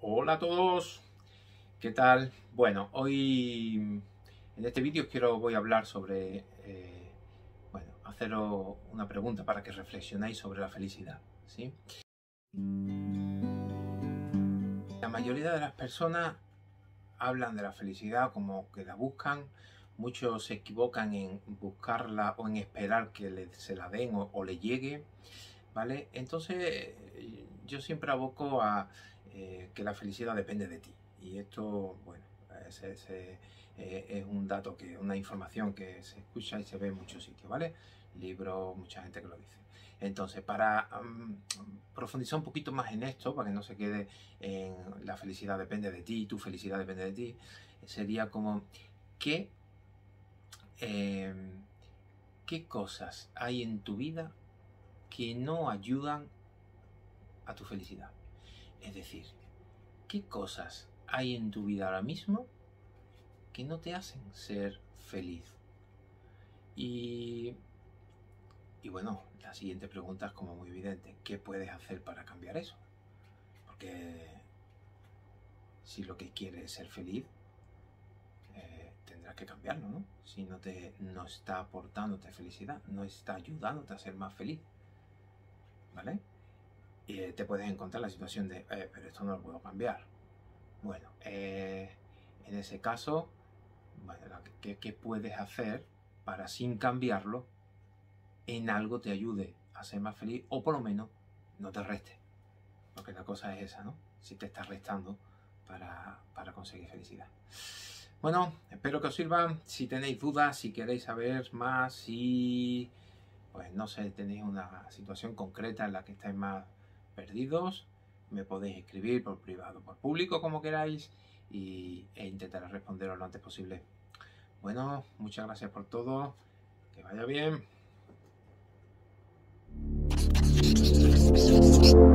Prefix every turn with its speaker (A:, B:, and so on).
A: Hola a todos, ¿qué tal? Bueno, hoy en este vídeo voy a hablar sobre, haceros una pregunta para que reflexionéis sobre la felicidad, ¿sí? La mayoría de las personas hablan de la felicidad como que la buscan, muchos se equivocan en buscarla o en esperar que se la den o le llegue, ¿vale? Entonces yo siempre aboco a que la felicidad depende de ti. Y esto, bueno, es un dato, una información que se escucha y se ve en muchos sitios, ¿vale? Libros, mucha gente que lo dice. Entonces, para profundizar un poquito más en esto, para que no se quede en la felicidad depende de ti, tu felicidad depende de ti, sería como, ¿qué, qué cosas hay en tu vida que no ayudan a tu felicidad? Es decir, ¿qué cosas hay en tu vida ahora mismo que no te hacen ser feliz? Y bueno, la siguiente pregunta es como muy evidente. ¿Qué puedes hacer para cambiar eso? Porque si lo que quieres es ser feliz, tendrás que cambiarlo, ¿no? Si no está aportándote felicidad, no está ayudándote a ser más feliz, ¿vale? Y te puedes encontrar la situación de, pero esto no lo puedo cambiar. Bueno, en ese caso, bueno, ¿qué puedes hacer para, sin cambiarlo, en algo te ayude a ser más feliz o por lo menos no te reste? Porque la cosa es esa, ¿no? Si te estás restando para conseguir felicidad. Bueno, espero que os sirva. Si tenéis dudas, si queréis saber más, si, pues no sé, tenéis una situación concreta en la que estáis más perdidos, me podéis escribir por privado, por público, como queráis, e intentaré responderos lo antes posible. Bueno, muchas gracias por todo, que vaya bien.